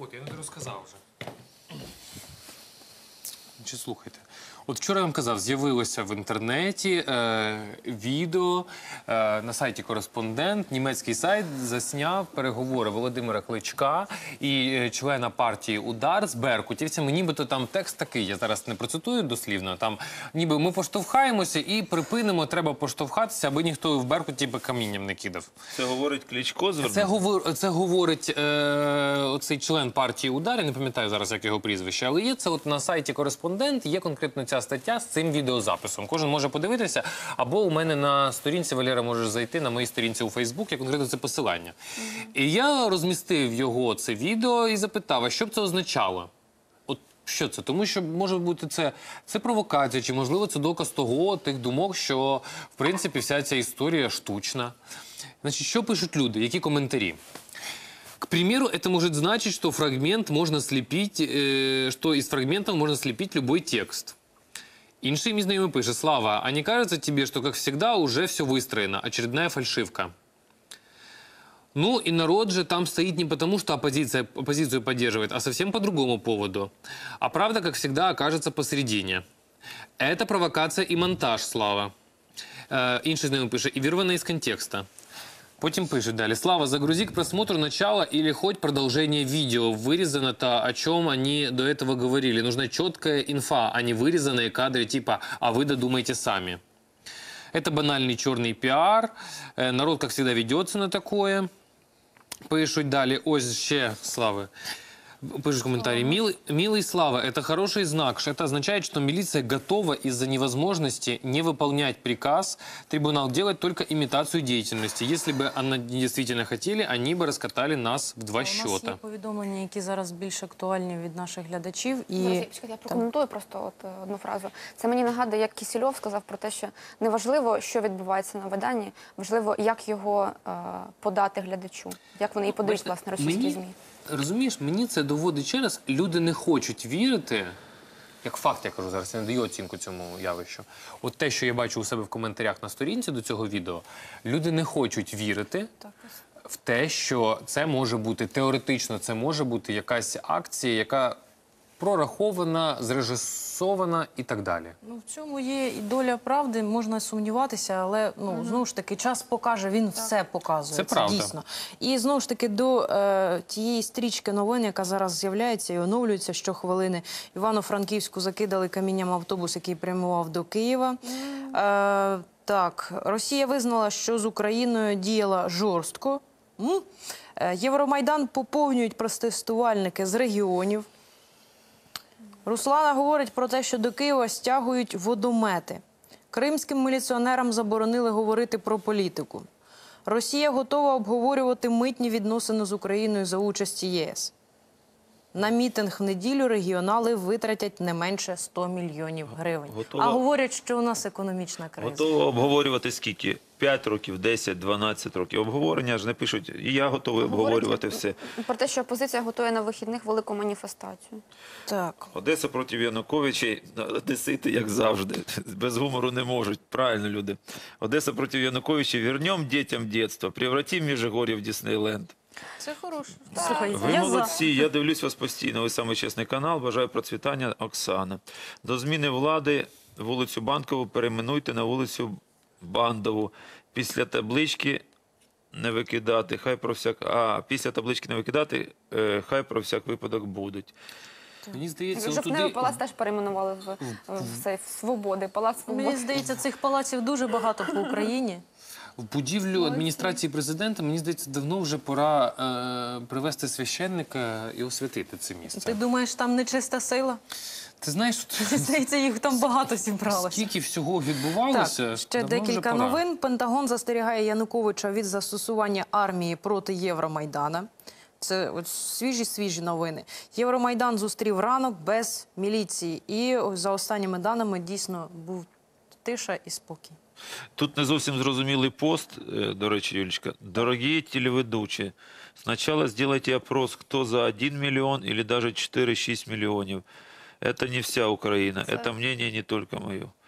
От, я не розказав вже. Чи слухайте? От вчора я вам казав, з'явилося в інтернеті відео на сайті «Кореспондент». Німецький сайт засняв переговори Володимира Кличка і члена партії «Удар» з беркутівцями. Нібито там текст такий, я зараз не процитую дослівно, там ніби ми поштовхаємося і припинимо, треба поштовхатися, аби ніхто в Беркуті камінням не кидав. Це говорить Кличко? Це говорить оцей член партії «Удар», я не пам'ятаю зараз, як його прізвище, але є це от на сайті «Кореспондент», є конкретно ця стаття з цим відеозаписом. Кожен може подивитися, або у мене на сторінці, Валера, можеш зайти на моїй сторінці у Фейсбук, є конкретно це посилання. І я розмістив його, це відео, і запитав, а що б це означало? От що це? Тому що, може бути, це провокація, чи, можливо, це доказ того, тих думок, що, в принципі, вся ця історія штучна. Значить, що пишуть люди? Які коментарі? К примеру, это может значить, что фрагмент можно слепить, что из фрагментов можно слепить любой текст. Інший мій знайомий пише: «Слава, а не кажется тебе, что, как всегда, уже все выстроено? Очередная фальшивка». Ну, и народ же там стоит не потому, что оппозицию поддерживает, а совсем по другому поводу. А правда, как всегда, окажется посередине. Это провокация и монтаж, Слава. Інший знайомий пише: «И вырвано из контекста». Потім пишет далее: «Слава, загрузи к просмотру начало или хоть продолжение видео. Вырезано то, о чем они до этого говорили. Нужна четкая инфа, а не вырезанные кадры типа «а вы додумайте сами». Это банальный черный пиар. Народ, как всегда, ведется на такое». Пишуть далі. Ось ще, Слави. Пишут комментарий. Милый Слава, это хороший знак. Это означает, что милиция готова из-за невозможности не выполнять приказ трибунал делать только имитацию деятельности. Если бы они действительно хотели, они бы раскатали нас в два счета. У нас є повідомлення, які зараз більш актуальні від наших глядачів. Я прокоментую просто одну фразу. Це мені нагадує, як Кісельов сказав про те, що не важливо, що відбувається на Майдані, важливо, як його подати глядачу. Як вони і подають, власне, російські ЗМІ. Розумієш, мені це доводить ще раз, люди не хочуть вірити, як факт, я кажу зараз, я не даю оцінку цьому явищу. От те, що я бачу у себе в коментарях на сторінці до цього відео, люди не хочуть вірити в те, що це може бути, теоретично, це може бути якась акція, яка прорахована, зрежисована і так далі. Ну, в цьому є і доля правди, можна сумніватися, але, знову ж таки, час покаже, він все показує. Це правда. Дійсно. І, знову ж таки, до тієї стрічки новин, яка зараз з'являється і оновлюється щохвилини. Івано-Франківську закидали камінням автобус, який прямував до Києва. Так, Росія визнала, що з Україною діяла жорстко. Євромайдан поповнюють протестувальники з регіонів. Руслана говорить про те, що до Києва стягують водомети. Кримським міліціонерам заборонили говорити про політику. Росія готова обговорювати митні відносини з Україною за участі ЄС. На мітинг в неділю регіонали витратять не менше 100 мільйонів гривень. А говорять, що у нас економічна криза. Готова обговорювати скільки? 5 років, 10, 12 років. Обговорення ж не пишуть, і я готовий обговорювати все. Про те, що опозиція готує на вихідних велику маніфестацію. Так. Одеса проти Януковича, одесити, як завжди, без гумору не можуть. Правильно, люди. Одеса проти Януковича, вернем дітям дитинство, превратим Межигор'я в Діснейленд. Це хороше. Слухай, Ви молодці, я дивлюсь вас постійно, ви самий чесний канал, бажаю процвітання, Оксана. До зміни влади вулицю Банкову перейменуйте на вулицю Бандову. Після таблички не викидати, після таблички не викидати, хай про всяк випадок будуть. Мені здається, Жовтневий палац теж перейменували в Свободи, Палац Свободи. Мені здається, цих палаців дуже багато по Україні. в будівлю адміністрації президента, мені здається, давно вже пора привести священника і освятити це місце. Ти думаєш, там нечиста сила? Ти знаєш, Здається, їх там багато зібралося. Скільки всього відбувалося, так, ще декілька новин. Пентагон застерігає Януковича від застосування армії проти Євромайдана. Це свіжі новини. Євромайдан зустрів ранок без міліції. І за останніми даними дійсно був тиша і спокій. Тут не зовсім зрозумілий пост, до речі, Юлечка. Дорогі телеведучі, спочатку зробіть опрос, хто за 1 мільйон або навіть 4-6 мільйонів. Это не вся Украина, это мнение не только мое.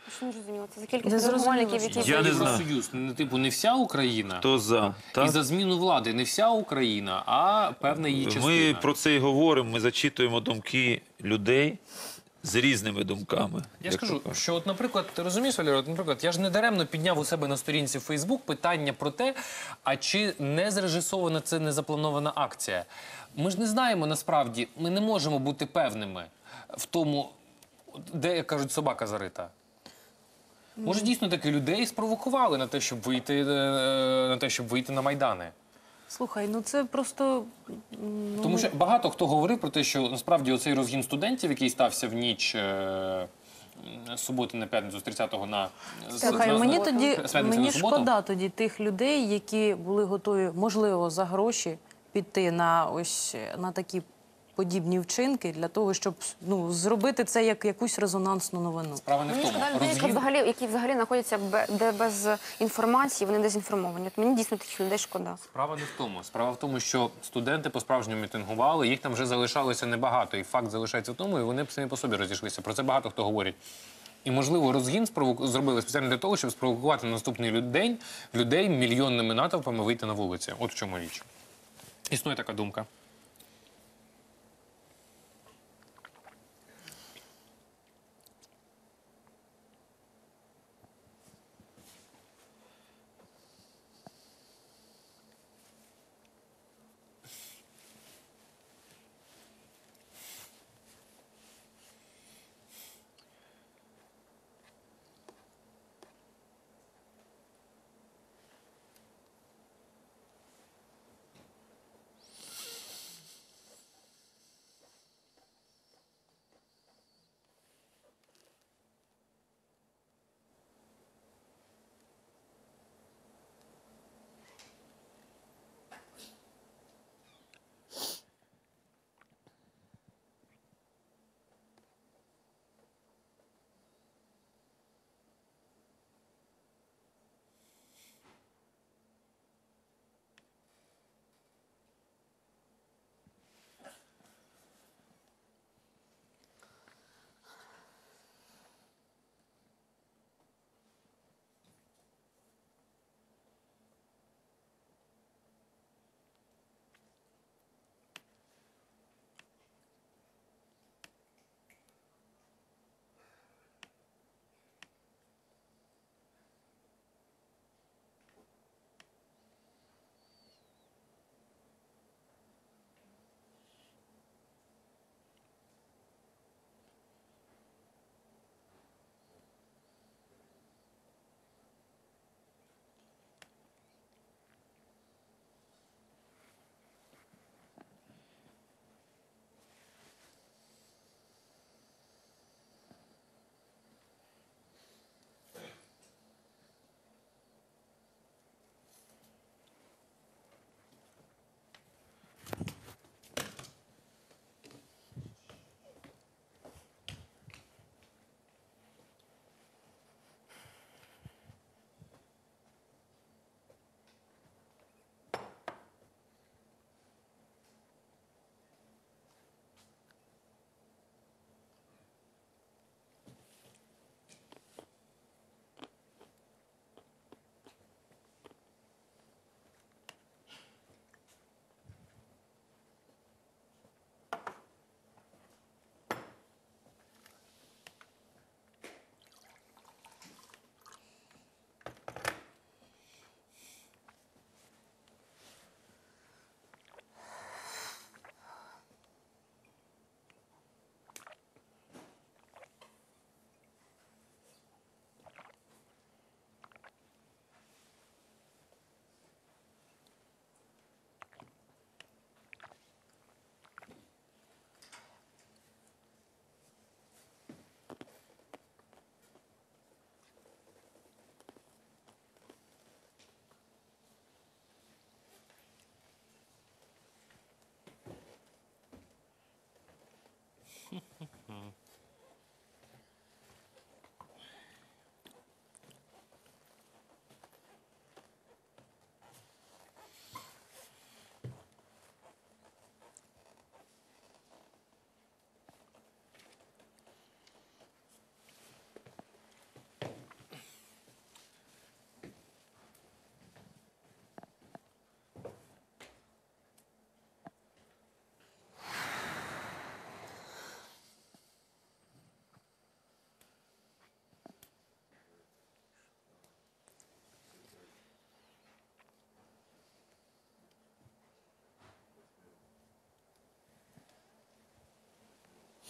Що не зрозуміло? Це за кількість Не зрозуміло, регулювальників, які Я не вийшли. знаю. Євросоюз, ну, типу, не вся Україна. Хто за? І Так? за зміну влади не вся Україна, а певна її частина. Ми про це і говоримо, ми зачитуємо думки людей з різними думками. Я як скажу, то кажуть. що, от, наприклад, ти розумієш, Валерій, от, наприклад, я ж не даремно підняв у себе на сторінці Facebook питання про те, а чи не зрежисована це незапланована акція. Ми ж не знаємо насправді, ми не можемо бути певними в тому, де, як кажуть, собака зарита. Може, дійсно таки людей спровокували на те, щоб вийти на Майдани. Слухай, ну це просто... Тому що багато хто говорив про те, що насправді оцей розгін студентів, який стався в ніч з суботи на п'ятницю, з 30-го на Слухай, мені тоді з п'ятниці мені на суботу. шкода тоді тих людей, які були готові, можливо, за гроші піти на ось на такі подібні вчинки для того, щоб зробити це як якусь резонансну новину. Справа не в Мені тому. шкода людей, які взагалі знаходяться де без інформації, вони дезінформовані. От мені дійсно таких людей шкода. Справа не в тому. Справа в тому, що студенти по-справжньому мітингували, їх там вже залишалося небагато. І факт залишається в тому, і вони самі по собі розійшлися. Про це багато хто говорить. І, можливо, розгін зробили спеціально для того, щоб спровокувати на наступний день людей мільйонними натовпами вийти на вулиці. От в чому річ. Існує така думка.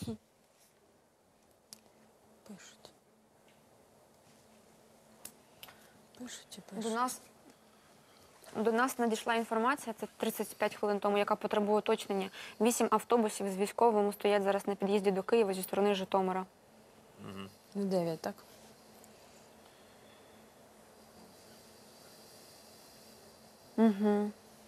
Пишуть. Пишуть і До пишуть. нас надійшла інформація, це 35 хвилин тому, яка потребує уточнення. 8 автобусів з військовими стоять зараз на під'їзді до Києва зі сторони Житомира. 9, так? Угу.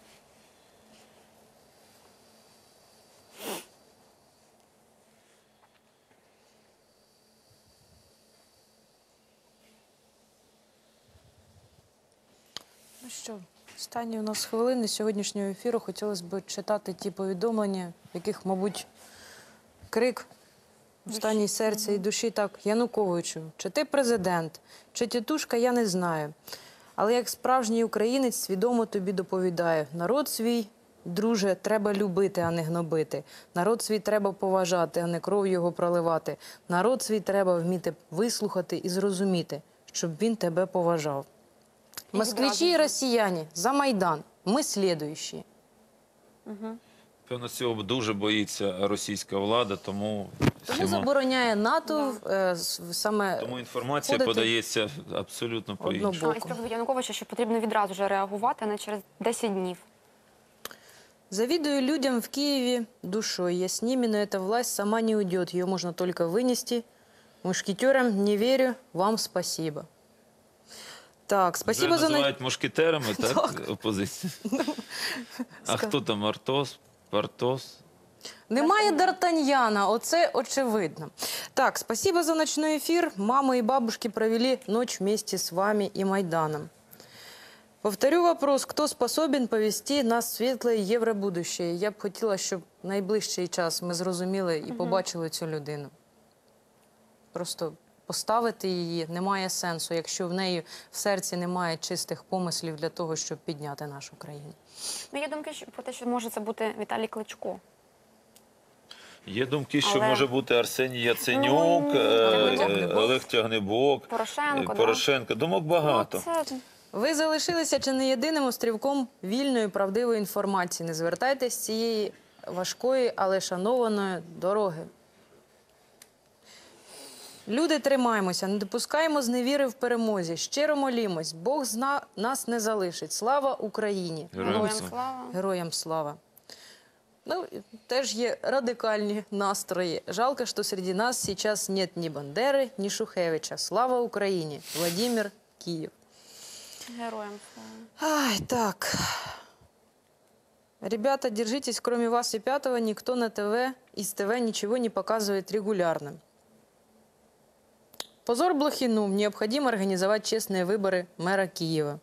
Ну що, останні у нас хвилини сьогоднішнього ефіру. Хотілося б читати ті повідомлення, в яких, мабуть, крик останній серця і душі. Так, Януковичу, чи ти президент, чи тітушка, я не знаю. Але як справжній українець свідомо тобі доповідаю. Народ свій, друже, треба любити, а не гнобити. Народ свій треба поважати, а не кров його проливати. Народ свій треба вміти вислухати і зрозуміти, щоб він тебе поважав. Москвичі і росіяни, за Майдан, ми слідуючі. Певно, цього дуже боїться російська влада, тому Тому забороняє НАТО саме тому інформація входити подається абсолютно по-іншому. однобоку. І з приводу Януковича, що потрібно відразу вже реагувати, а не через 10 днів. Завидую людям в Киеве душой. Я с ними, но эта власть сама не уйдет. Ее можно только вынести. Мушкетерам не верю. Вам спасибо. Так, спасибо Вже за... називають мушкетерами, так, опозицію? А хто там, Артос, Партос? Немає Д'Артаньяна, оце очевидно. Так, спасибо за ночной эфир. Мама и бабушки провели ночь вместе с вами и Майданом. Повторю вопрос, хто способен повести нас в світле євробудущее? Я б хотіла, щоб в найближчий час ми зрозуміли і побачили цю людину. Просто поставити її немає сенсу, якщо в неї в серці немає чистих помислів для того, щоб підняти нашу країну. Ну, є думки про те, що може це бути Віталій Кличко. Є думки, що Але- може бути Арсеній Яценюк, Олег Тягнебок, Порошенко, Думок багато. Ну, це... Ви залишилися чи не єдиним острівком вільної, правдивої інформації. Не звертайтесь з цієї важкої, але шанованої дороги. Люди, тримаємося, не допускаємо зневіри в перемозі. Щиро молімось. Бог нас не залишить. Слава Україні! Героям Героям слава. Героям слава! Ну, теж є радикальні настрої. Жалко, що серед нас зараз нет ні Бандери, ні Шухевича. Слава Україні! Владимир, Київ. Героям слава. Ай, так. Ребята, держитесь, кроме вас и Пятого, никто на ТВ, из ТВ ничего не показывает регулярно. Позор Блохину. Необходимо организовать честные выборы мэра Киева.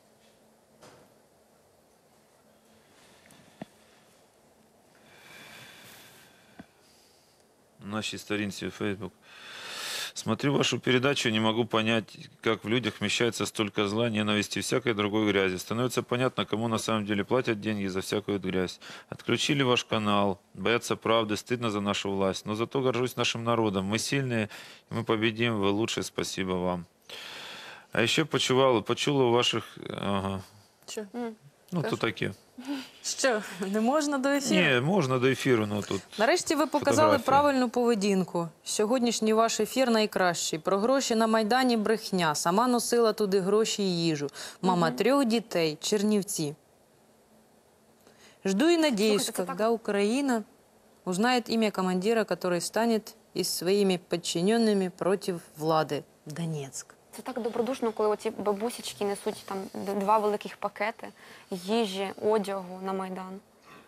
На нашей странице в Facebook. Смотрю вашу передачу, не могу понять, как в людях вмещается столько зла, ненависти и всякой другой грязи. Становится понятно, кому на самом деле платят деньги за всякую грязь. Отключили ваш канал, боятся правды, стыдно за нашу власть. Но зато горжусь нашим народом. Мы сильные, и мы победим, вы лучшие, спасибо вам. А еще почула у ваших... Ага. Що? Ну, то таке. Що, не можна до ефіру? Ні, можна до ефіру, ну тут... Нарешті ви показали фотографії. правильну поведінку. Сьогоднішній ваш ефір найкращий. Про гроші на Майдані брехня. Сама носила туди гроші і їжу. Мама 3 дітей, Чернівці. Жду и надеюсь, Слушайте, это когда Украина узнает имя командира, который станет и своими подчиненными против влады. Донецк. Це так добродушно, коли оці бабусечки несуть там 2 великих пакети їжі, одягу на Майдан.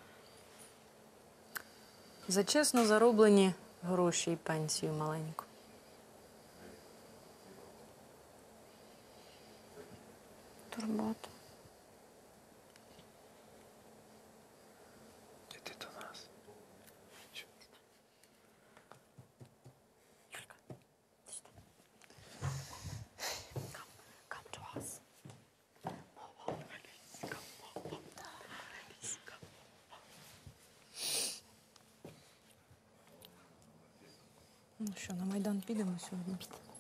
За чесно зароблені гроші і пенсію маленьку. Турбота. Іди до нас. Юлька, ти що? Come to us. Ну що, на Майдан підемо сьогодні?